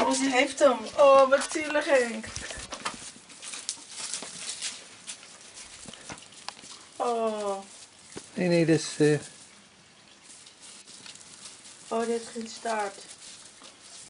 Oh, ze heeft hem. Oh, wat zielig, Henk. Oh. Nee, dat is... Oh, dit is geen staart.